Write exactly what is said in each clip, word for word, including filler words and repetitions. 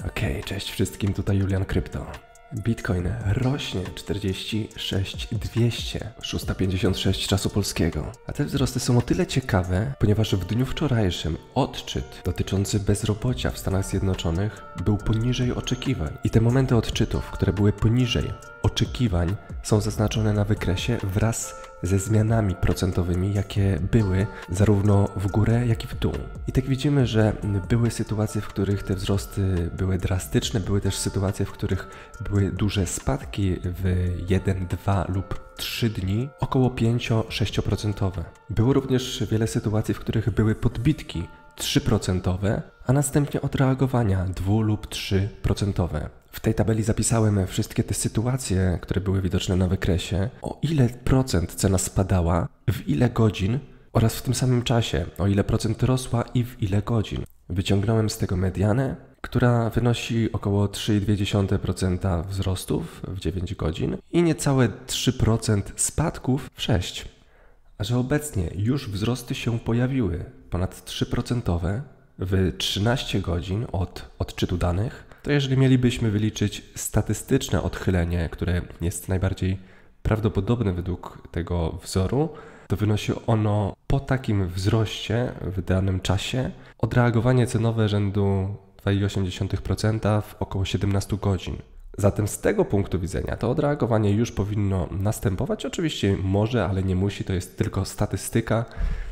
Okej, okay, cześć wszystkim, tutaj Julian Krypto. Bitcoin rośnie czterdzieści sześć tysięcy dwieście, szósta pięćdziesiąt sześć czasu polskiego. A te wzrosty są o tyle ciekawe, ponieważ w dniu wczorajszym odczyt dotyczący bezrobocia w Stanach Zjednoczonych był poniżej oczekiwań. I te momenty odczytów, które były poniżej oczekiwań, są zaznaczone na wykresie wraz ze zmianami procentowymi, jakie były zarówno w górę, jak i w dół. I tak widzimy, że były sytuacje, w których te wzrosty były drastyczne, były też sytuacje, w których były duże spadki w jeden, dwa lub trzy dni, około pięć do sześciu procent. Było również wiele sytuacji, w których były podbitki trzy procent, a następnie odreagowania dwa lub trzy procent. W tej tabeli zapisałem wszystkie te sytuacje, które były widoczne na wykresie, o ile procent cena spadała, w ile godzin oraz w tym samym czasie, o ile procent rosła i w ile godzin. Wyciągnąłem z tego medianę, która wynosi około trzy przecinek dwa procent wzrostów w dziewięć godzin i niecałe trzy procent spadków w sześć. A że obecnie już wzrosty się pojawiły, ponad trzy procent w trzynaście godzin od odczytu danych, to jeżeli mielibyśmy wyliczyć statystyczne odchylenie, które jest najbardziej prawdopodobne według tego wzoru, to wynosi ono po takim wzroście w danym czasie odreagowanie cenowe rzędu dwa przecinek osiem procent w około siedemnaście godzin. Zatem z tego punktu widzenia to odreagowanie już powinno następować. Oczywiście może, ale nie musi, to jest tylko statystyka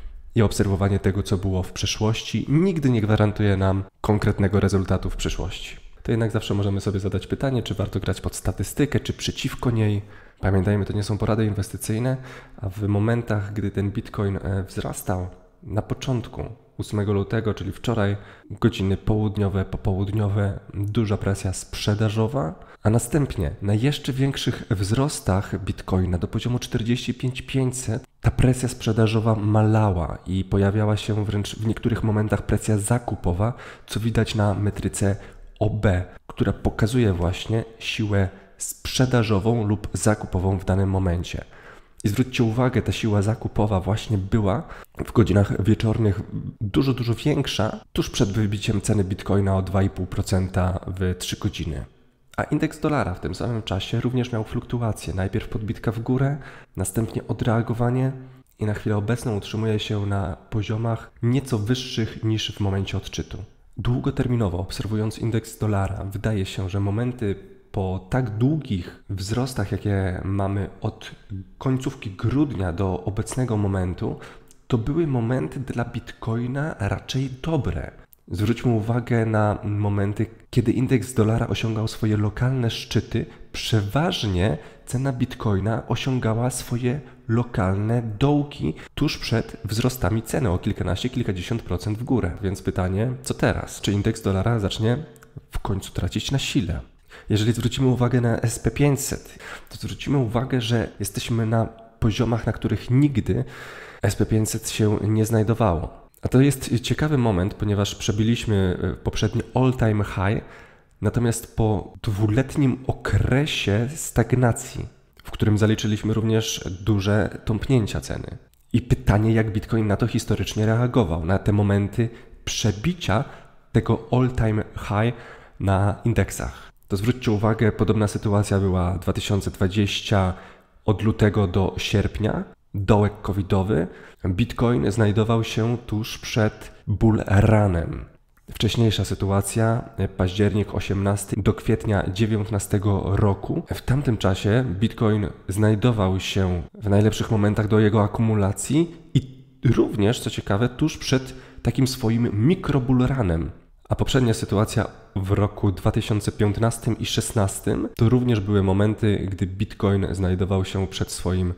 i obserwowanie tego, co było w przeszłości, nigdy nie gwarantuje nam konkretnego rezultatu w przyszłości. To jednak zawsze możemy sobie zadać pytanie, czy warto grać pod statystykę, czy przeciwko niej. Pamiętajmy, to nie są porady inwestycyjne, a w momentach, gdy ten Bitcoin wzrastał na początku ósmego lutego, czyli wczoraj, godziny południowe, popołudniowe, duża presja sprzedażowa, a następnie na jeszcze większych wzrostach Bitcoina do poziomu czterdzieści pięć tysięcy pięćset ta presja sprzedażowa malała i pojawiała się wręcz w niektórych momentach presja zakupowa, co widać na metryce O B, która pokazuje właśnie siłę sprzedażową lub zakupową w danym momencie. I zwróćcie uwagę, ta siła zakupowa właśnie była w godzinach wieczornych dużo, dużo większa tuż przed wybiciem ceny Bitcoina o dwa przecinek pięć procent w trzy godziny. A indeks dolara w tym samym czasie również miał fluktuacje. Najpierw podbitka w górę, następnie odreagowanie i na chwilę obecną utrzymuje się na poziomach nieco wyższych niż w momencie odczytu. Długoterminowo obserwując indeks dolara, wydaje się, że momenty po tak długich wzrostach, jakie mamy od końcówki grudnia do obecnego momentu, to były momenty dla Bitcoina raczej dobre. Zwróćmy uwagę na momenty, kiedy indeks dolara osiągał swoje lokalne szczyty. Przeważnie cena Bitcoina osiągała swoje lokalne dołki tuż przed wzrostami ceny o kilkanaście, kilkadziesiąt procent w górę. Więc pytanie, co teraz? Czy indeks dolara zacznie w końcu tracić na sile? Jeżeli zwrócimy uwagę na S and P pięćset, to zwrócimy uwagę, że jesteśmy na poziomach, na których nigdy S and P pięćset się nie znajdowało. A to jest ciekawy moment, ponieważ przebiliśmy poprzedni all-time high, natomiast po dwuletnim okresie stagnacji, w którym zaliczyliśmy również duże tąpnięcia ceny. I pytanie, jak Bitcoin na to historycznie reagował, na te momenty przebicia tego all-time high na indeksach. To zwróćcie uwagę, podobna sytuacja była dwa tysiące dwudziesty od lutego do sierpnia, dołek covidowy. Bitcoin znajdował się tuż przed bull runem. Wcześniejsza sytuacja, październik osiemnasty do kwietnia dziewiętnastego roku. W tamtym czasie Bitcoin znajdował się w najlepszych momentach do jego akumulacji i również, co ciekawe, tuż przed takim swoim mikrobull runem. A poprzednia sytuacja w roku dwa tysiące piętnastym i szesnastym to również były momenty, gdy Bitcoin znajdował się przed swoim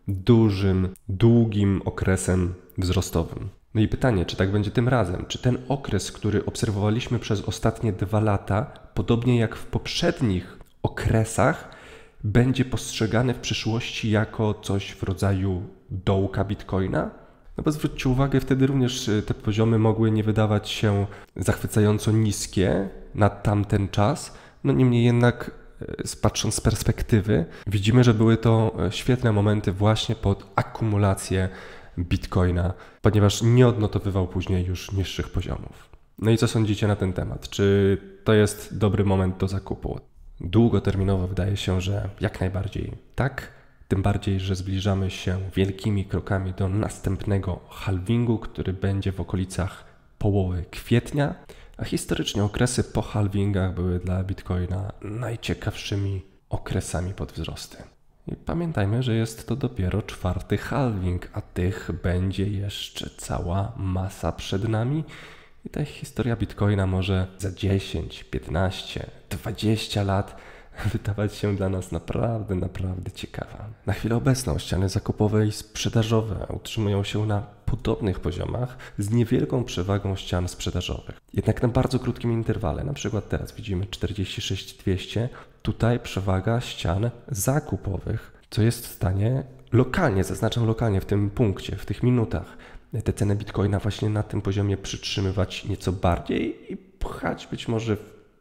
dużym, długim okresem wzrostowym. No i pytanie, czy tak będzie tym razem? Czy ten okres, który obserwowaliśmy przez ostatnie dwa lata, podobnie jak w poprzednich okresach, będzie postrzegany w przyszłości jako coś w rodzaju dołka Bitcoina? No bo zwróćcie uwagę, wtedy również te poziomy mogły nie wydawać się zachwycająco niskie na tamten czas. No niemniej jednak, patrząc z perspektywy, widzimy, że były to świetne momenty właśnie pod akumulację Bitcoina, ponieważ nie odnotowywał później już niższych poziomów. No i co sądzicie na ten temat? Czy to jest dobry moment do zakupu? Długoterminowo wydaje się, że jak najbardziej tak, tym bardziej, że zbliżamy się wielkimi krokami do następnego halvingu, który będzie w okolicach połowy kwietnia, a historycznie okresy po halvingach były dla Bitcoina najciekawszymi okresami pod wzrosty. I pamiętajmy, że jest to dopiero czwarty halving, a tych będzie jeszcze cała masa przed nami. I ta historia Bitcoina może za dziesięć, piętnaście, dwadzieścia lat wydawać się dla nas naprawdę, naprawdę ciekawa. Na chwilę obecną ściany zakupowe i sprzedażowe utrzymują się na podobnych poziomach z niewielką przewagą ścian sprzedażowych. Jednak na bardzo krótkim interwale, na przykład teraz widzimy czterdzieści sześć dwieście, tutaj przewaga ścian zakupowych, co jest w stanie lokalnie, zaznaczam lokalnie w tym punkcie, w tych minutach, te ceny Bitcoina właśnie na tym poziomie przytrzymywać nieco bardziej i pchać być może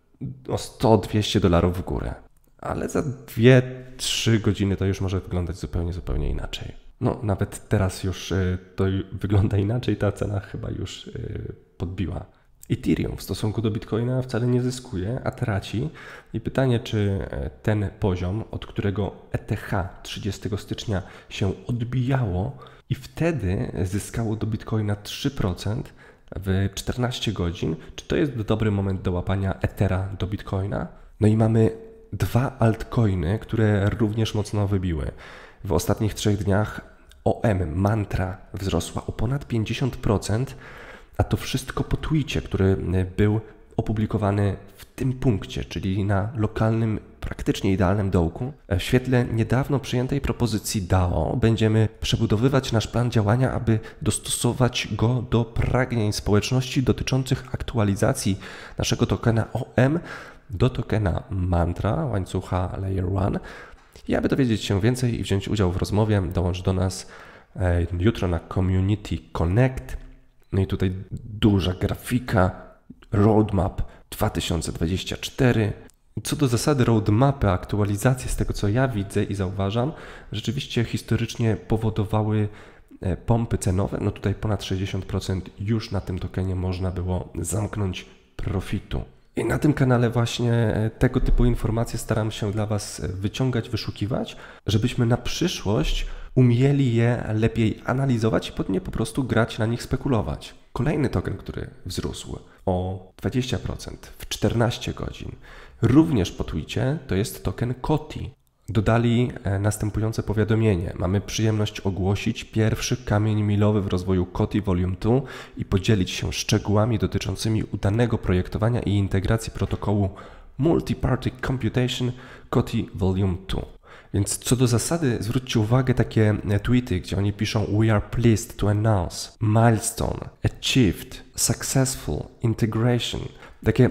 o sto dwieście dolarów w górę. Ale za dwie trzy godziny to już może wyglądać zupełnie, zupełnie inaczej. No nawet teraz już y, to wygląda inaczej, ta cena chyba już y, podbiła. Ethereum w stosunku do Bitcoina wcale nie zyskuje, a traci. I pytanie, czy ten poziom, od którego E T H trzydziestego stycznia się odbijało i wtedy zyskało do Bitcoina trzy procent w czternaście godzin, czy to jest dobry moment do łapania Ethera do Bitcoina? No i mamy dwa altcoiny, które również mocno wybiły. W ostatnich trzech dniach O M, Mantra, wzrosła o ponad pięćdziesiąt procent, a to wszystko po tweetie, który był opublikowany w tym punkcie, czyli na lokalnym, praktycznie idealnym dołku. W świetle niedawno przyjętej propozycji D A O będziemy przebudowywać nasz plan działania, aby dostosować go do pragnień społeczności dotyczących aktualizacji naszego tokena O M do tokena Mantra, łańcucha Layer jeden. I aby dowiedzieć się więcej i wziąć udział w rozmowie, dołącz do nas jutro na Community Connect. No i tutaj duża grafika, roadmap dwa tysiące dwudziesty czwarty. Co do zasady roadmapy, aktualizacje z tego co ja widzę i zauważam, rzeczywiście historycznie powodowały pompy cenowe. No tutaj ponad sześćdziesiąt procent już na tym tokenie można było zamknąć profitu. I na tym kanale właśnie tego typu informacje staram się dla Was wyciągać, wyszukiwać, żebyśmy na przyszłość umieli je lepiej analizować i potem po prostu grać na nich, spekulować. Kolejny token, który wzrósł o dwadzieścia procent w czternaście godzin, również po tweetie, to jest token Koti. Dodali następujące powiadomienie. Mamy przyjemność ogłosić pierwszy kamień milowy w rozwoju Koti Volume dwa i podzielić się szczegółami dotyczącymi udanego projektowania i integracji protokołu Multi-Party Computation Koti Volume dwa. Więc co do zasady zwróćcie uwagę takie tweety, gdzie oni piszą We are pleased to announce, milestone, achieved, successful, integration. Takie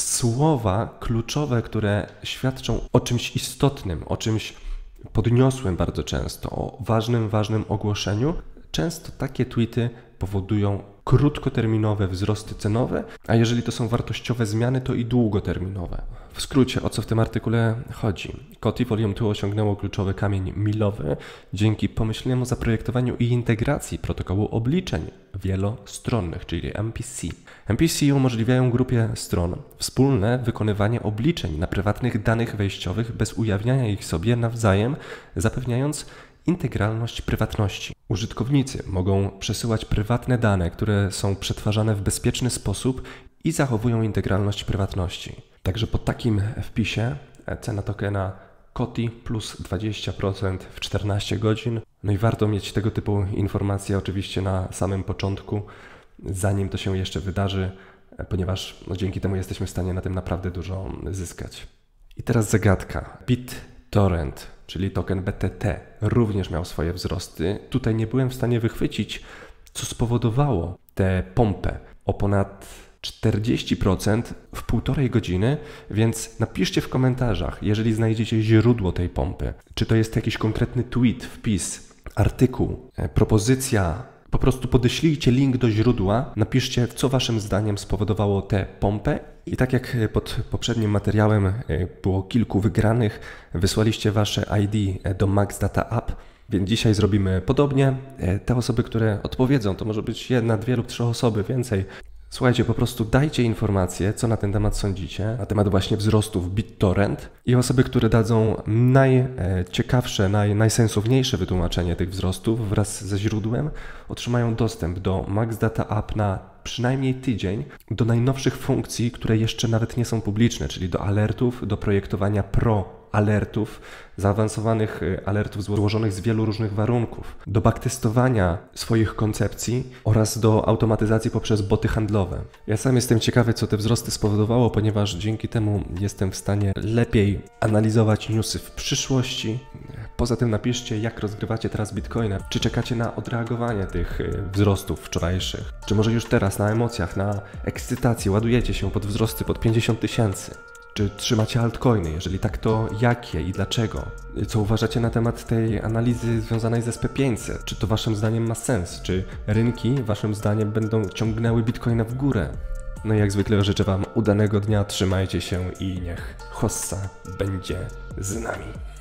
słowa kluczowe, które świadczą o czymś istotnym, o czymś podniosłym bardzo często, o ważnym, ważnym ogłoszeniu. Często takie tweety powodują krótkoterminowe wzrosty cenowe, a jeżeli to są wartościowe zmiany, to i długoterminowe. W skrócie, o co w tym artykule chodzi? Koti Volume dwa osiągnęło kluczowy kamień milowy dzięki pomyślnemu zaprojektowaniu i integracji protokołu obliczeń wielostronnych, czyli M P C. M P C umożliwiają grupie stron wspólne wykonywanie obliczeń na prywatnych danych wejściowych bez ujawniania ich sobie nawzajem, zapewniając integralność prywatności. Użytkownicy mogą przesyłać prywatne dane, które są przetwarzane w bezpieczny sposób i zachowują integralność prywatności. Także po takim wpisie cena tokena Koti plus dwadzieścia procent w czternaście godzin. No i warto mieć tego typu informacje oczywiście na samym początku, zanim to się jeszcze wydarzy, ponieważ no, dzięki temu jesteśmy w stanie na tym naprawdę dużo zyskać. I teraz zagadka. BitTorrent, czyli token B T T, również miał swoje wzrosty. Tutaj nie byłem w stanie wychwycić, co spowodowało tę pompę o ponad czterdzieści procent w półtorej godziny, więc napiszcie w komentarzach, jeżeli znajdziecie źródło tej pompy. Czy to jest jakiś konkretny tweet, wpis, artykuł, propozycja. Po prostu podeślijcie link do źródła, napiszcie, co waszym zdaniem spowodowało tę pompę. I tak jak pod poprzednim materiałem było kilku wygranych, wysłaliście wasze I D do Max Data App, więc dzisiaj zrobimy podobnie. Te osoby, które odpowiedzą, to może być jedna, dwie lub trzy osoby więcej, Słuchajcie, po prostu dajcie informacje, co na ten temat sądzicie, na temat właśnie wzrostów BitTorrent i osoby, które dadzą najciekawsze, naj, najsensowniejsze wytłumaczenie tych wzrostów wraz ze źródłem, otrzymają dostęp do Max Data App na przynajmniej tydzień, do najnowszych funkcji, które jeszcze nawet nie są publiczne, czyli do alertów, do projektowania pro alertów, zaawansowanych alertów złożonych z wielu różnych warunków, do backtestowania swoich koncepcji oraz do automatyzacji poprzez boty handlowe. Ja sam jestem ciekawy, co te wzrosty spowodowało, ponieważ dzięki temu jestem w stanie lepiej analizować newsy w przyszłości. Poza tym napiszcie, jak rozgrywacie teraz Bitcoina. Czy czekacie na odreagowanie tych wzrostów wczorajszych? Czy może już teraz na emocjach, na ekscytacji ładujecie się pod wzrosty pod pięćdziesiąt tysięcy? Czy trzymacie altcoiny? Jeżeli tak, to jakie i dlaczego? Co uważacie na temat tej analizy związanej z S P pięćset? Czy to waszym zdaniem ma sens? Czy rynki waszym zdaniem będą ciągnęły Bitcoina w górę? No i jak zwykle życzę wam udanego dnia, trzymajcie się i niech hossa będzie z nami.